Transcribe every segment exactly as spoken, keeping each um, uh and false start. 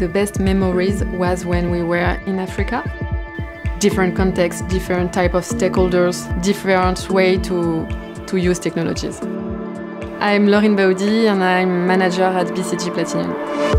the best memories was when we were in Africa. Different contexts, different type of stakeholders, different way to, to use technologies. I'm Laurine Baoudi and I'm manager at B C G Platinion.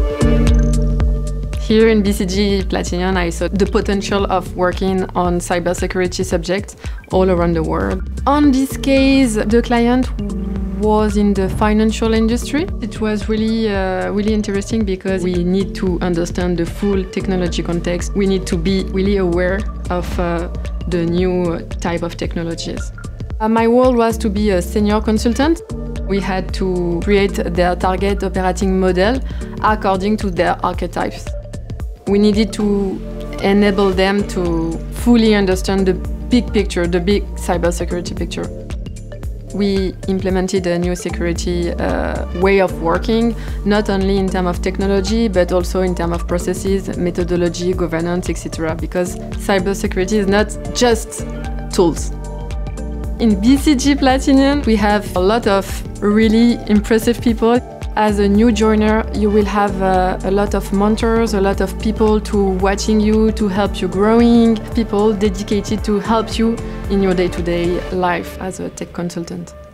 Here in B C G Platinion, I saw the potential of working on cybersecurity subjects all around the world. On this case, the client was in the financial industry. It was really, uh, really interesting because we need to understand the full technology context. We need to be really aware of uh, the new type of technologies. Uh, my role was to be a senior consultant. We had to create their target operating model according to their archetypes. We needed to enable them to fully understand the big picture, the big cybersecurity picture. We implemented a new security uh, way of working, not only in terms of technology, but also in terms of processes, methodology, governance, et cetera. Because cybersecurity is not just tools. In B C G Platinion, we have a lot of really impressive people. As a new joiner, you will have uh, a lot of mentors, a lot of people to watching you, to help you growing, people dedicated to help you in your day-to-day life as a tech consultant.